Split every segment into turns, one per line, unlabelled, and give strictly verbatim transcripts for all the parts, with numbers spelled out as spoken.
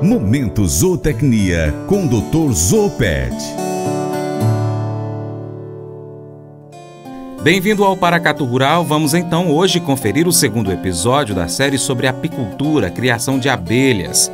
Momento Zootecnia com doutor Zoopet.
Bem-vindo ao Paracatu Rural. Vamos então hoje conferir o segundo episódio da série sobre apicultura, criação de abelhas.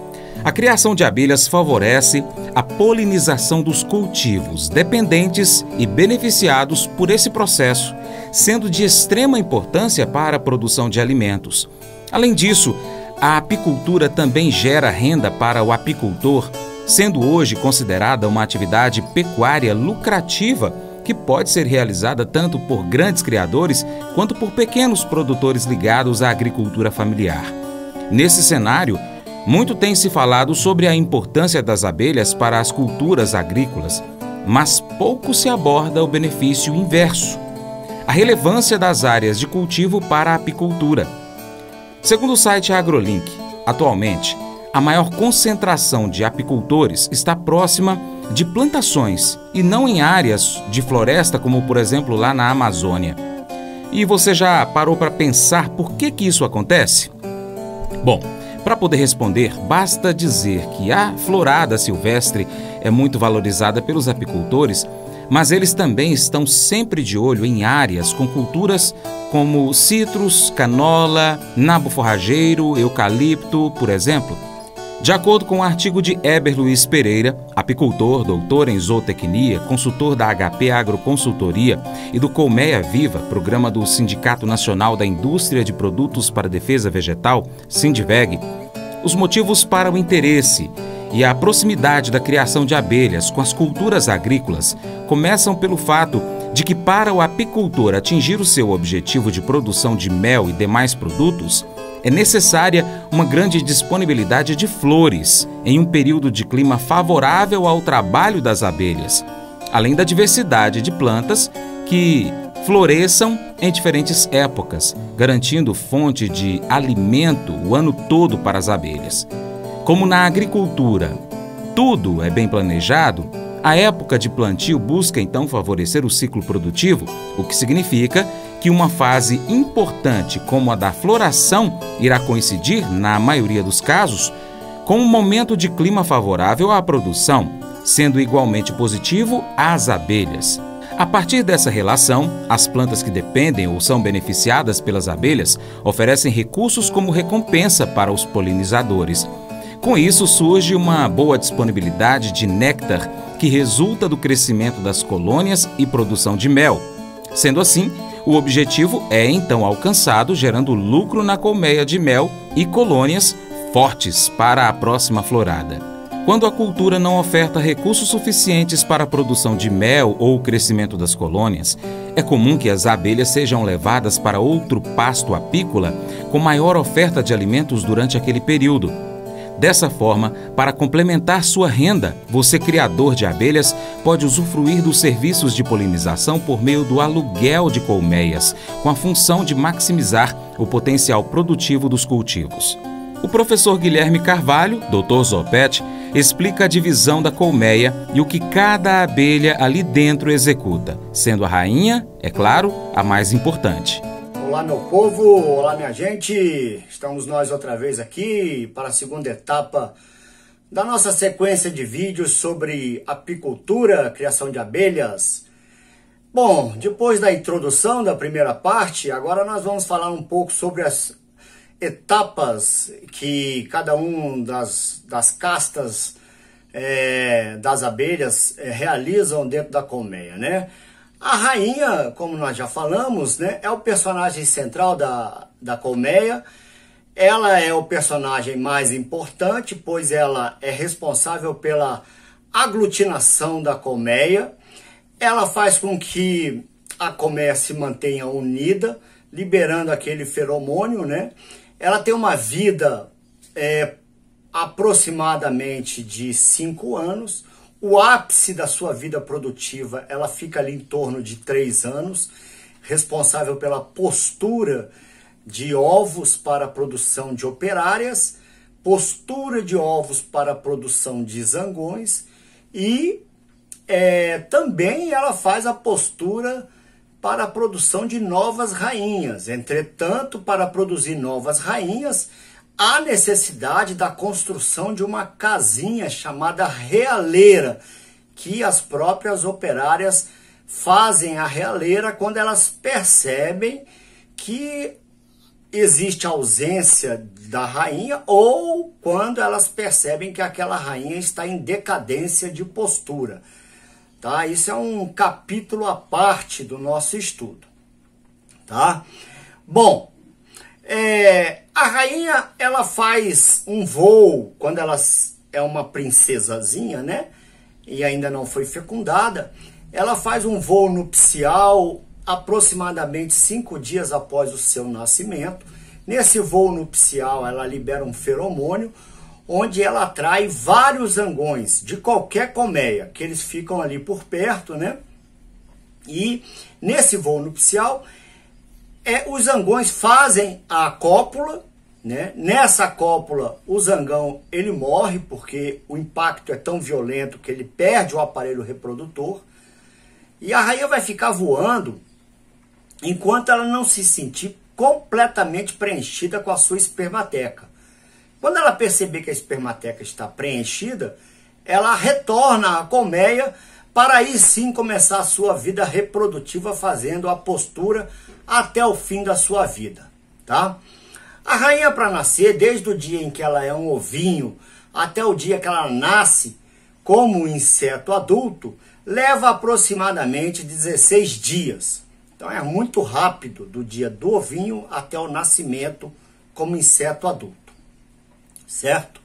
A criação de abelhas favorece a polinização dos cultivos, dependentes e beneficiados por esse processo, sendo de extrema importância para a produção de alimentos. Além disso, a apicultura também gera renda para o apicultor, sendo hoje considerada uma atividade pecuária lucrativa que pode ser realizada tanto por grandes criadores quanto por pequenos produtores ligados à agricultura familiar. Nesse cenário, muito tem se falado sobre a importância das abelhas para as culturas agrícolas, mas pouco se aborda o benefício inverso, a relevância das áreas de cultivo para a apicultura. Segundo o site AgroLink, atualmente, a maior concentração de apicultores está próxima de plantações e não em áreas de floresta, como por exemplo lá na Amazônia. E você já parou para pensar por que que isso acontece? Bom, para poder responder, basta dizer que a florada silvestre é muito valorizada pelos apicultores, mas eles também estão sempre de olho em áreas com culturas como citros, canola, nabo forrageiro, eucalipto, por exemplo. De acordo com o artigo de Heber Luiz Pereira, apicultor, doutor em zootecnia, consultor da H P Agroconsultoria e do Colmeia Viva, programa do Sindicato Nacional da Indústria de Produtos para a Defesa Vegetal, Sindiveg, os motivos para o interesse e a proximidade da criação de abelhas com as culturas agrícolas começam pelo fato de que, para o apicultor atingir o seu objetivo de produção de mel e demais produtos, é necessária uma grande disponibilidade de flores em um período de clima favorável ao trabalho das abelhas, além da diversidade de plantas que floresçam em diferentes épocas, garantindo fonte de alimento o ano todo para as abelhas. Como na agricultura tudo é bem planejado, a época de plantio busca então favorecer o ciclo produtivo, o que significa que uma fase importante como a da floração irá coincidir, na maioria dos casos, com um momento de clima favorável à produção, sendo igualmente positivo às abelhas. A partir dessa relação, as plantas que dependem ou são beneficiadas pelas abelhas oferecem recursos como recompensa para os polinizadores. Com isso, surge uma boa disponibilidade de néctar que resulta do crescimento das colônias e produção de mel. Sendo assim, o objetivo é então alcançado, gerando lucro na colmeia de mel e colônias fortes para a próxima florada. Quando a cultura não oferta recursos suficientes para a produção de mel ou o crescimento das colônias, é comum que as abelhas sejam levadas para outro pasto apícola com maior oferta de alimentos durante aquele período. Dessa forma, para complementar sua renda, você, criador de abelhas, pode usufruir dos serviços de polinização por meio do aluguel de colmeias, com a função de maximizar o potencial produtivo dos cultivos. O professor Guilherme Carvalho, doutor Zoopet, explica a divisão da colmeia e o que cada abelha ali dentro executa, sendo a rainha, é claro, a mais importante.
Olá, meu povo, olá, minha gente, estamos nós outra vez aqui para a segunda etapa da nossa sequência de vídeos sobre apicultura, criação de abelhas. Bom, depois da introdução da primeira parte, agora nós vamos falar um pouco sobre as etapas que cada um das, das castas é, das abelhas é, realizam dentro da colmeia, né? A rainha, como nós já falamos, né, é o personagem central da, da colmeia. Ela é o personagem mais importante, pois ela é responsável pela aglutinação da colmeia. Ela faz com que a colmeia se mantenha unida, liberando aquele feromônio, né? Ela tem uma vida é, aproximadamente de cinco anos. O ápice da sua vida produtiva, ela fica ali em torno de três anos, responsável pela postura de ovos para a produção de operárias, postura de ovos para a produção de zangões e é, também ela faz a postura para a produção de novas rainhas. Entretanto, para produzir novas rainhas, há necessidade da construção de uma casinha chamada realeira, que as próprias operárias fazem a realeira quando elas percebem que existe ausência da rainha ou quando elas percebem que aquela rainha está em decadência de postura. Tá? Isso é um capítulo à parte do nosso estudo. Tá? Bom, é, a rainha ela faz um voo quando ela é uma princesazinha, né? E ainda não foi fecundada. Ela faz um voo nupcial aproximadamente cinco dias após o seu nascimento. Nesse voo nupcial, ela libera um feromônio, onde ela atrai vários zangões de qualquer colmeia, que eles ficam ali por perto, né? E nesse voo nupcial, é, os zangões fazem a cópula, né? Nessa cópula, o zangão ele morre, porque o impacto é tão violento que ele perde o aparelho reprodutor. E a rainha vai ficar voando enquanto ela não se sentir completamente preenchida com a sua espermateca. Quando ela perceber que a espermateca está preenchida, ela retorna à colmeia para aí sim começar a sua vida reprodutiva, fazendo a postura até o fim da sua vida. Tá? A rainha, para nascer, desde o dia em que ela é um ovinho até o dia que ela nasce como um inseto adulto, leva aproximadamente dezesseis dias. Então é muito rápido, do dia do ovinho até o nascimento como inseto adulto. Certo?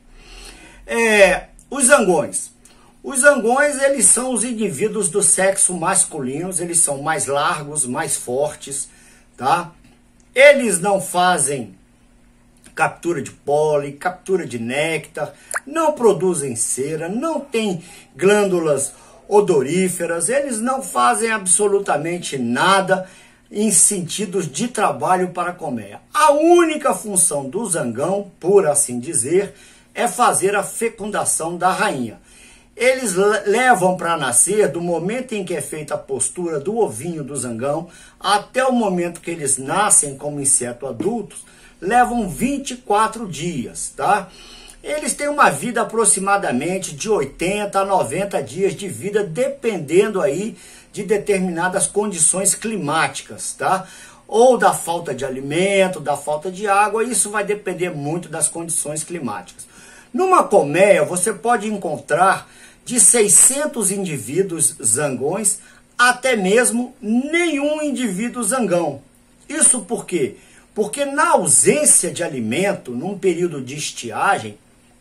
É, os zangões. Os zangões, eles são os indivíduos do sexo masculino, eles são mais largos, mais fortes, tá? Eles não fazem captura de pólen, captura de néctar, não produzem cera, não têm glândulas odoríferas, eles não fazem absolutamente nada em sentidos de trabalho para a colmeia. A única função do zangão, por assim dizer, é fazer a fecundação da rainha. Eles levam para nascer, do momento em que é feita a postura do ovinho do zangão, até o momento que eles nascem como inseto adultos, levam vinte e quatro dias, tá? Eles têm uma vida aproximadamente de oitenta a noventa dias de vida, dependendo aí de determinadas condições climáticas, tá? Ou da falta de alimento, da falta de água, isso vai depender muito das condições climáticas. Numa colmeia, você pode encontrar de seiscentos indivíduos zangões até mesmo nenhum indivíduo zangão. Isso por quê? Porque na ausência de alimento, num período de estiagem,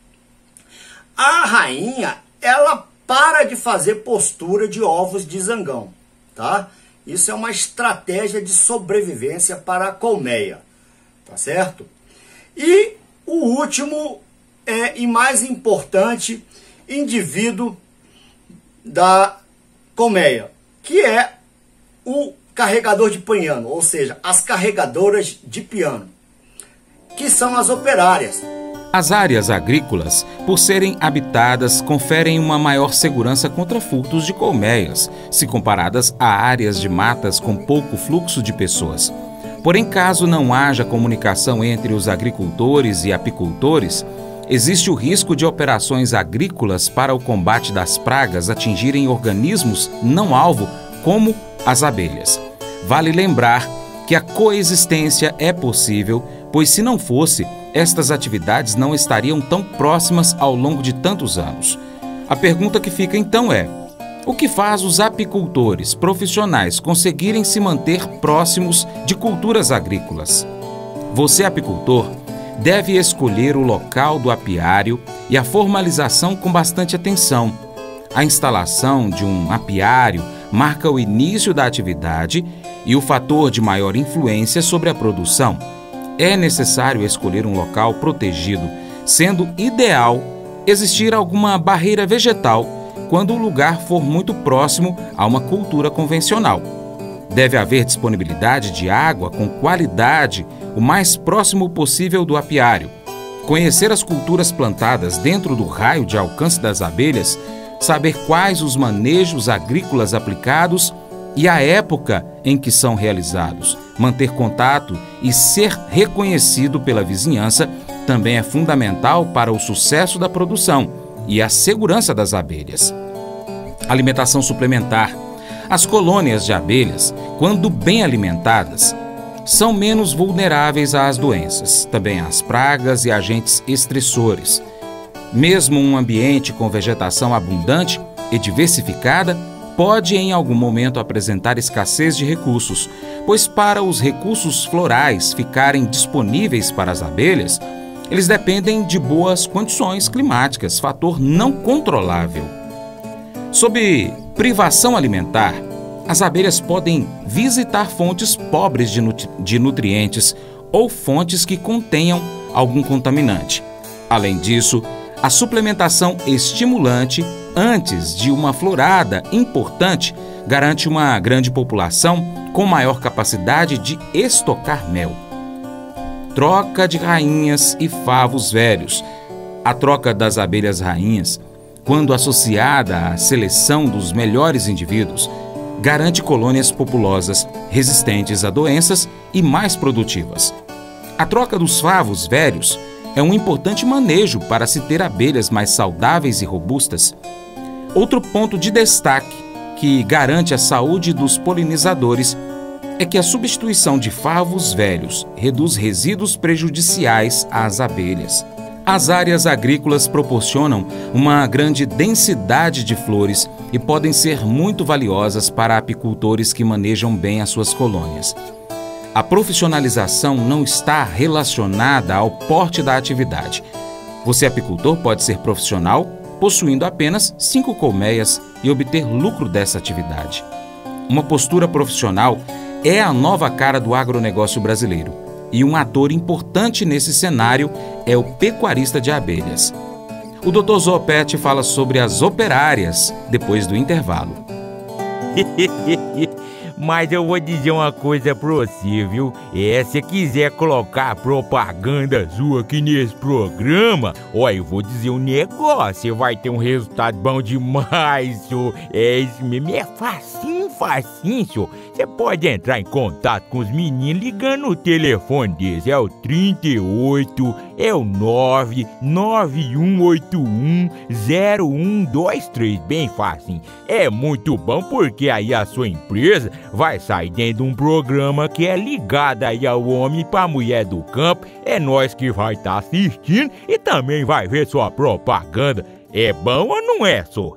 a rainha, ela para de fazer postura de ovos de zangão, tá? Isso é uma estratégia de sobrevivência para a colmeia, tá certo? E o último é, e mais importante indivíduo da colmeia, que é o carregador de piano, ou seja, as carregadoras de piano, que são as operárias.
As áreas agrícolas, por serem habitadas, conferem uma maior segurança contra furtos de colmeias, se comparadas a áreas de matas com pouco fluxo de pessoas. Porém, caso não haja comunicação entre os agricultores e apicultores, existe o risco de operações agrícolas para o combate das pragas atingirem organismos não-alvo, como as abelhas. Vale lembrar que a coexistência é possível, pois se não fosse, estas atividades não estariam tão próximas ao longo de tantos anos. A pergunta que fica então é: o que faz os apicultores profissionais conseguirem se manter próximos de culturas agrícolas? Você, apicultor, deve escolher o local do apiário e a formalização com bastante atenção. A instalação de um apiário marca o início da atividade e o fator de maior influência sobre a produção. É necessário escolher um local protegido, sendo ideal existir alguma barreira vegetal quando o lugar for muito próximo a uma cultura convencional. Deve haver disponibilidade de água com qualidade o mais próximo possível do apiário. Conhecer as culturas plantadas dentro do raio de alcance das abelhas, saber quais os manejos agrícolas aplicados e a época em que são realizados, manter contato e ser reconhecido pela vizinhança também é fundamental para o sucesso da produção e a segurança das abelhas. Alimentação suplementar. As colônias de abelhas, quando bem alimentadas, são menos vulneráveis às doenças, também às pragas e agentes estressores. Mesmo um ambiente com vegetação abundante e diversificada pode em algum momento apresentar escassez de recursos, pois para os recursos florais ficarem disponíveis para as abelhas, eles dependem de boas condições climáticas, fator não controlável. Sob privação alimentar, as abelhas podem visitar fontes pobres de, nutri- de nutrientes ou fontes que contenham algum contaminante. Além disso, a suplementação estimulante antes de uma florada importante garante uma grande população com maior capacidade de estocar mel. Troca de rainhas e favos velhos. A troca das abelhas rainhas, quando associada à seleção dos melhores indivíduos, garante colônias populosas, resistentes a doenças e mais produtivas. A troca dos favos velhos é um importante manejo para se ter abelhas mais saudáveis e robustas. Outro ponto de destaque que garante a saúde dos polinizadores é que a substituição de favos velhos reduz resíduos prejudiciais às abelhas. As áreas agrícolas proporcionam uma grande densidade de flores e podem ser muito valiosas para apicultores que manejam bem as suas colônias. A profissionalização não está relacionada ao porte da atividade. Você, apicultor, pode ser profissional possuindo apenas cinco colmeias e obter lucro dessa atividade. Uma postura profissional é a nova cara do agronegócio brasileiro, e um ator importante nesse cenário é o pecuarista de abelhas. O doutor Zoopet fala sobre as operárias depois do intervalo.
Mas eu vou dizer uma coisa pra você, viu? É, se quiser colocar propaganda sua aqui nesse programa, ó, eu vou dizer um negócio, você vai ter um resultado bom demais, senhor. É isso mesmo, é facinho, facinho, senhor. Você pode entrar em contato com os meninos ligando no telefone deles, é o trinta e oito, é o nove nove um oito um zero um dois três, bem facinho. É muito bom porque aí a sua empresa vai sair dentro de um programa que é ligado aí ao homem para a mulher do campo. É nós que vai estar tá assistindo e também vai ver sua propaganda. É bom ou não é, só?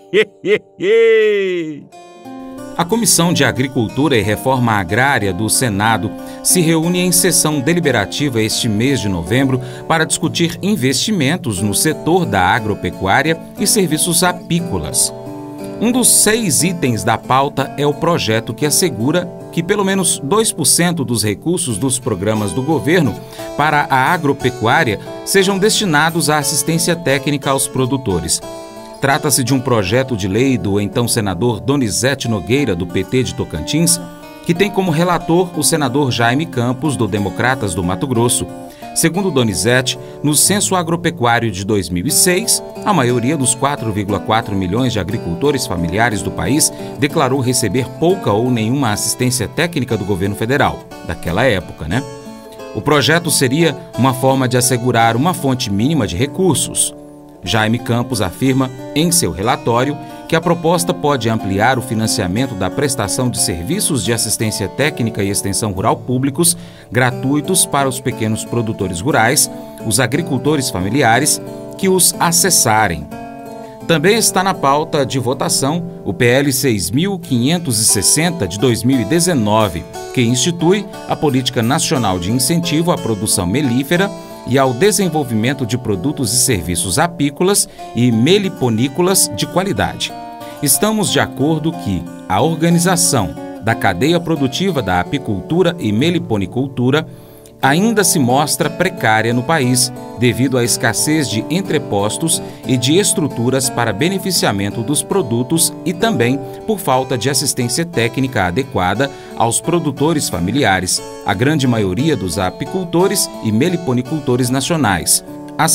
A Comissão de Agricultura e Reforma Agrária do Senado se reúne em sessão deliberativa este mês de novembro para discutir investimentos no setor da agropecuária e serviços apícolas. Um dos seis itens da pauta é o projeto que assegura que pelo menos dois por cento dos recursos dos programas do governo para a agropecuária sejam destinados à assistência técnica aos produtores. Trata-se de um projeto de lei do então senador Donizete Nogueira, do P T de Tocantins, que tem como relator o senador Jaime Campos, do Democratas do Mato Grosso. Segundo Donizete, no Censo Agropecuário de dois mil e seis, a maioria dos quatro vírgula quatro milhões de agricultores familiares do país declarou receber pouca ou nenhuma assistência técnica do governo federal, daquela época, né? O projeto seria uma forma de assegurar uma fonte mínima de recursos. Jaime Campos afirma, em seu relatório, que a proposta pode ampliar o financiamento da prestação de serviços de assistência técnica e extensão rural públicos, gratuitos para os pequenos produtores rurais, os agricultores familiares, que os acessarem. Também está na pauta de votação o P L seis mil quinhentos e sessenta de dois mil e dezenove, que institui a Política Nacional de Incentivo à Produção Melífera e ao desenvolvimento de produtos e serviços apícolas e meliponícolas de qualidade. Estamos de acordo que a organização da cadeia produtiva da apicultura e meliponicultura ainda se mostra precária no país devido à escassez de entrepostos e de estruturas para beneficiamento dos produtos e também por falta de assistência técnica adequada aos produtores familiares, a grande maioria dos apicultores e meliponicultores nacionais. Assim,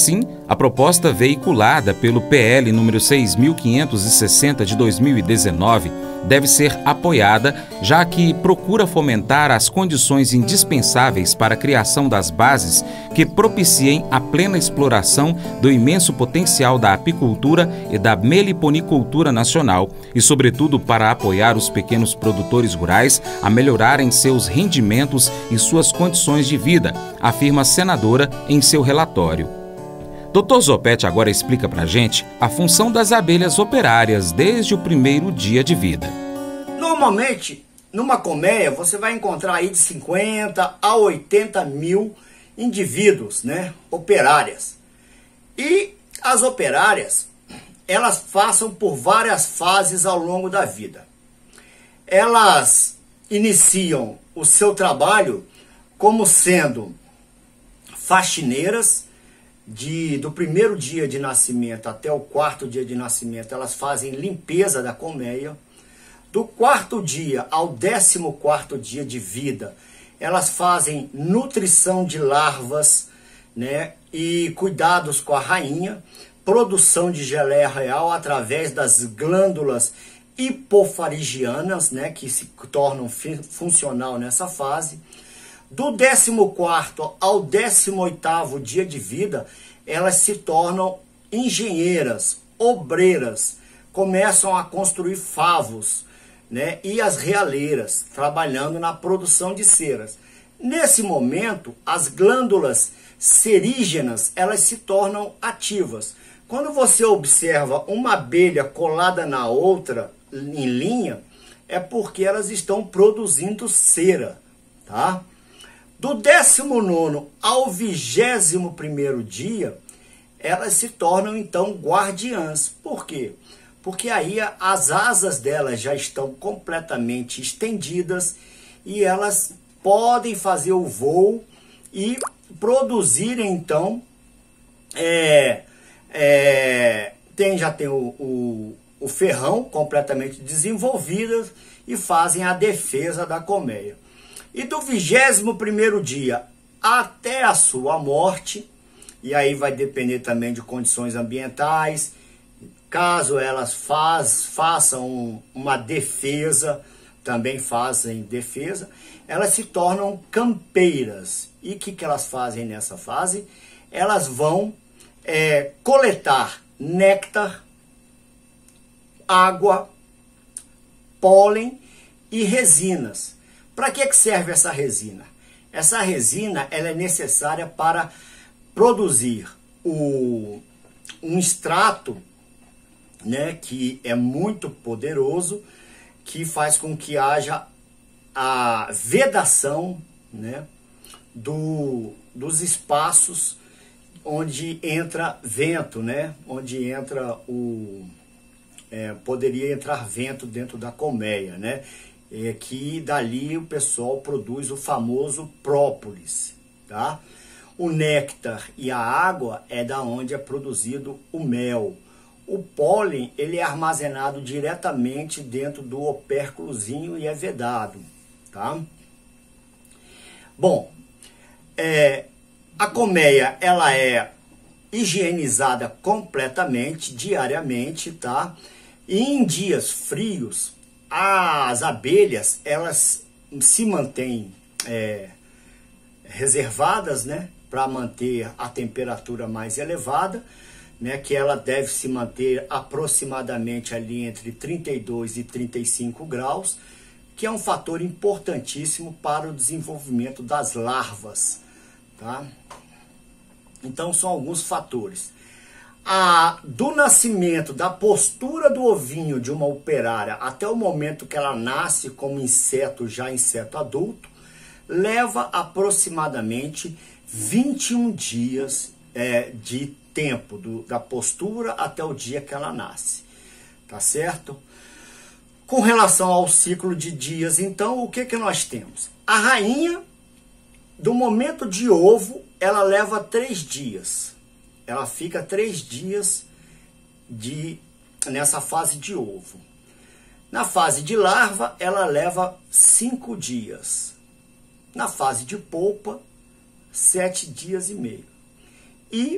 A proposta veiculada pelo P L número seis mil quinhentos e sessenta de dois mil e dezenove deve ser apoiada, já que procura fomentar as condições indispensáveis para a criação das bases que propiciem a plena exploração do imenso potencial da apicultura e da meliponicultura nacional e, sobretudo, para apoiar os pequenos produtores rurais a melhorarem seus rendimentos e suas condições de vida, afirma a senadora em seu relatório. doutor Zopete agora explica pra gente a função das abelhas operárias desde o primeiro dia de vida.
Normalmente, numa colmeia, você vai encontrar aí de cinquenta a oitenta mil indivíduos, né, operárias. E as operárias, elas passam por várias fases ao longo da vida. Elas iniciam o seu trabalho como sendo faxineiras. De, do primeiro dia de nascimento até o quarto dia de nascimento, elas fazem limpeza da colmeia. Do quarto dia ao décimo quarto dia de vida, elas fazem nutrição de larvas, né, e cuidados com a rainha, produção de geleia real através das glândulas hipofarigianas, né, que se tornam funcional nessa fase. Do décimo quarto ao décimo oitavo dia de vida, elas se tornam engenheiras, obreiras, começam a construir favos, né, e as realeiras, trabalhando na produção de ceras. Nesse momento, as glândulas serígenas, elas se tornam ativas. Quando você observa uma abelha colada na outra, em linha, é porque elas estão produzindo cera, tá? Do décimo nono ao vigésimo primeiro dia, elas se tornam então guardiãs. Por quê? Porque aí as asas delas já estão completamente estendidas e elas podem fazer o voo e produzirem então, é, é, tem, já tem o, o, o ferrão completamente desenvolvido e fazem a defesa da colmeia. E do vigésimo primeiro dia até a sua morte, e aí vai depender também de condições ambientais, caso elas faz, façam uma defesa, também fazem defesa, elas se tornam campeiras. E o que, que elas fazem nessa fase? Elas vão é, coletar néctar, água, pólen e resinas. Para que, que serve essa resina? Essa resina ela é necessária para produzir o, um extrato, né, que é muito poderoso, que faz com que haja a vedação, né, do, dos espaços onde entra vento, né, onde entra o... É, poderia entrar vento dentro da colmeia, né? É que dali o pessoal produz o famoso própolis, tá? O néctar e a água é da onde é produzido o mel. O pólen, ele é armazenado diretamente dentro do opérculozinho e é vedado, tá? Bom, é, a colmeia, ela é higienizada completamente, diariamente, tá? E em dias frios, as abelhas, elas se mantêm é, reservadas, né, para manter a temperatura mais elevada, né, que ela deve se manter aproximadamente ali entre trinta e dois e trinta e cinco graus, que é um fator importantíssimo para o desenvolvimento das larvas, tá? Então são alguns fatores. A, do nascimento, da postura do ovinho de uma operária até o momento que ela nasce como inseto, já inseto adulto, leva aproximadamente vinte e um dias é, de tempo, do, da postura até o dia que ela nasce, tá certo? Com relação ao ciclo de dias, então, o que que nós temos? A rainha, do momento de ovo, ela leva três dias. Ela fica três dias de, nessa fase de ovo. Na fase de larva, ela leva cinco dias. Na fase de polpa, sete dias e meio. E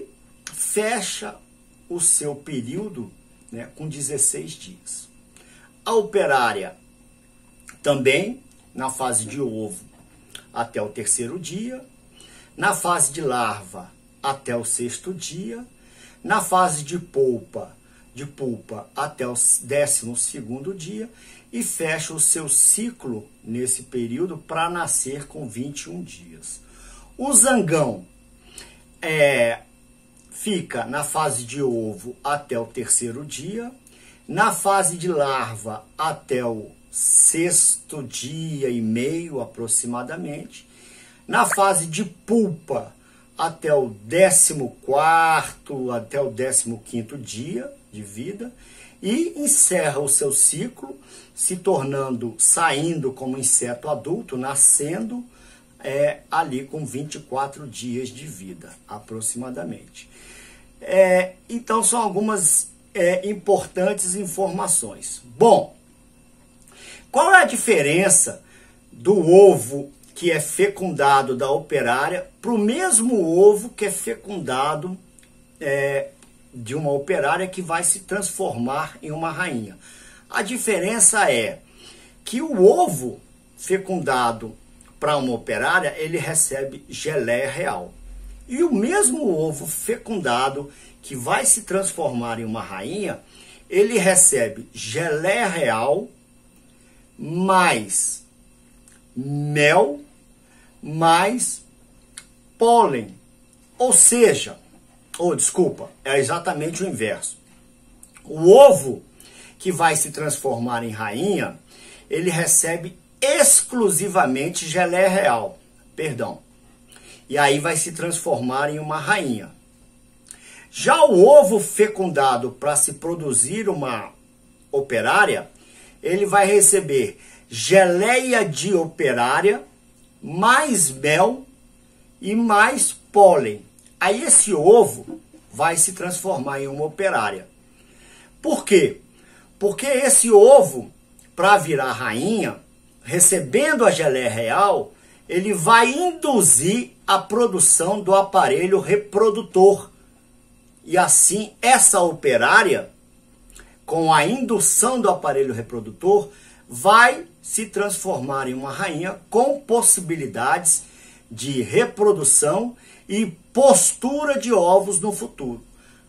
fecha o seu período, né, com dezesseis dias. A operária também, na fase de ovo, até o terceiro dia, na fase de larva, até o sexto dia, na fase de polpa, de pulpa, até o décimo segundo dia, e fecha o seu ciclo nesse período para nascer com vinte e um dias. O zangão é, fica na fase de ovo até o terceiro dia, na fase de larva até o sexto dia e meio aproximadamente, na fase de pulpa até o décimo quarto, até o décimo quinto dia de vida, e encerra o seu ciclo, se tornando, saindo como inseto adulto, nascendo é, ali com vinte e quatro dias de vida, aproximadamente. É, então, são algumas é, importantes informações. Bom, qual é a diferença do ovo que é fecundado da operária para o mesmo ovo que é fecundado é, de uma operária que vai se transformar em uma rainha? A diferença é que o ovo fecundado para uma operária, ele recebe geleia real. E o mesmo ovo fecundado que vai se transformar em uma rainha, ele recebe geleia real mais mel mais pólen. Ou seja, ou desculpa, é exatamente o inverso. O ovo que vai se transformar em rainha, ele recebe exclusivamente geleia real, perdão. E aí vai se transformar em uma rainha. Já o ovo fecundado para se produzir uma operária, ele vai receber geleia de operária, mais mel e mais pólen. Aí esse ovo vai se transformar em uma operária. Por quê? Porque esse ovo, para virar rainha, recebendo a geleia real, ele vai induzir a produção do aparelho reprodutor. E assim, essa operária, com a indução do aparelho reprodutor, vai se transformar em uma rainha com possibilidades de reprodução e postura de ovos no futuro.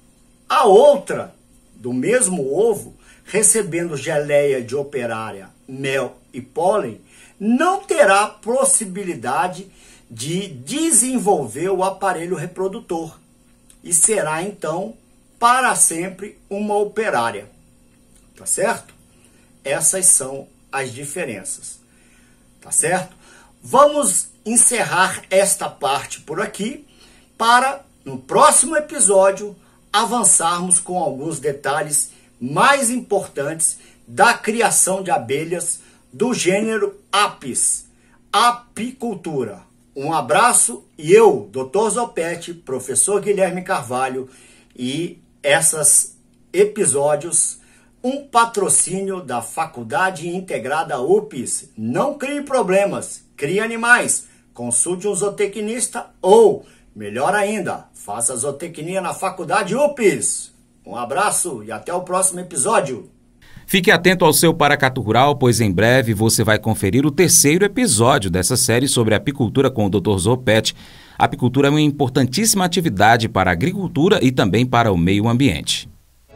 A outra, do mesmo ovo, recebendo geleia de operária, mel e pólen, não terá possibilidade de desenvolver o aparelho reprodutor e será então para sempre uma operária. Tá certo? Essas são as diferenças. Tá certo? Vamos encerrar esta parte por aqui para, no próximo episódio, avançarmos com alguns detalhes mais importantes da criação de abelhas do gênero Apis, apicultura. Um abraço e eu, doutor Zopete, professor Guilherme Carvalho, e esses episódios, um patrocínio da Faculdade Integrada U P S. Não crie problemas, crie animais. Consulte um zootecnista ou, melhor ainda, faça zootecnia na Faculdade U P S. Um abraço e até o próximo episódio.
Fique atento ao seu Paracatu Rural, pois em breve você vai conferir o terceiro episódio dessa série sobre apicultura com o doutor Zopete. A apicultura é uma importantíssima atividade para a agricultura e também para o meio ambiente.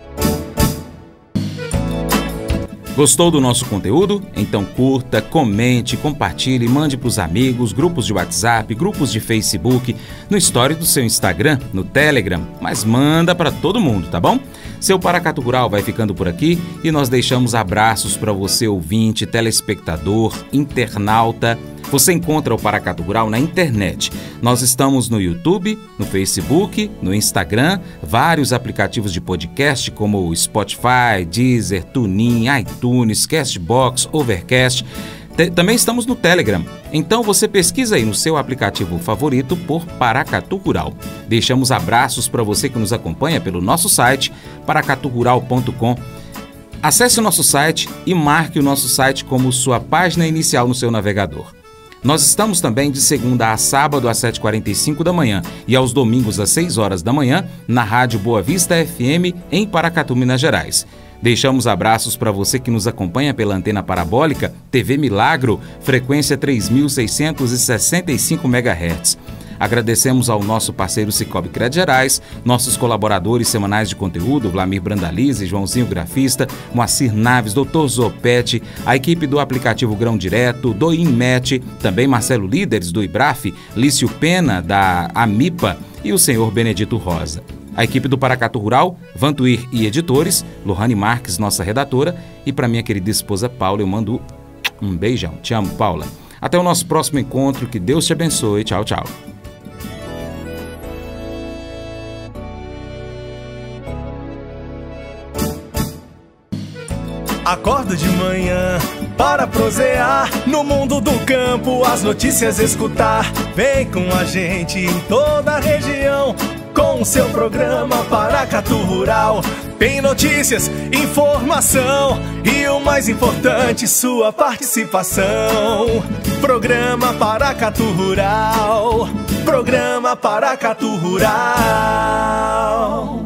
Gostou do nosso conteúdo? Então curta, comente, compartilhe, mande para os amigos, grupos de WhatsApp, grupos de Facebook, no story do seu Instagram, no Telegram, mas manda para todo mundo, tá bom? Seu Paracatu Rural vai ficando por aqui e nós deixamos abraços para você, ouvinte, telespectador, internauta. Você encontra o Paracatu Rural na internet. Nós estamos no YouTube, no Facebook, no Instagram, vários aplicativos de podcast como o Spotify, Deezer, TuneIn, iTunes, Castbox, Overcast. Também estamos no Telegram. Então você pesquisa aí no seu aplicativo favorito por Paracatu Rural. Deixamos abraços para você que nos acompanha pelo nosso site, paracatu rural ponto com. Acesse o nosso site e marque o nosso site como sua página inicial no seu navegador. Nós estamos também de segunda a sábado às sete e quarenta e cinco da manhã e aos domingos às seis horas da manhã na Rádio Boa Vista F M em Paracatu, Minas Gerais. Deixamos abraços para você que nos acompanha pela antena parabólica T V Milagro, frequência três mil seiscentos e sessenta e cinco megahertz. Agradecemos ao nosso parceiro Cicobi Credigerais, nossos colaboradores semanais de conteúdo, Vlamir Brandalize, Joãozinho Grafista, Moacir Naves, doutor Zopete, a equipe do aplicativo Grão Direto, do Inmet, também Marcelo Líderes, do IBRAF, Lício Pena, da Amipa e o senhor Benedito Rosa. A equipe do Paracatu Rural, Vantuir e Editores, Lohane Marques, nossa redatora, e para minha querida esposa Paula, eu mando um beijão. Te amo, Paula. Até o nosso próximo encontro, que Deus te abençoe. Tchau, tchau.
Acordo de manhã para prosear no mundo do campo, as notícias escutar. Vem com a gente em toda a região com o seu programa Paracatu Rural. Tem notícias, informação e o mais importante, sua participação. Programa Paracatu Rural. Programa Paracatu Rural.